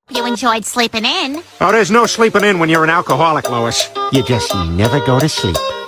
You enjoyed sleeping in. Oh, there's no sleeping in when you're an alcoholic, Lois. You just never go to sleep.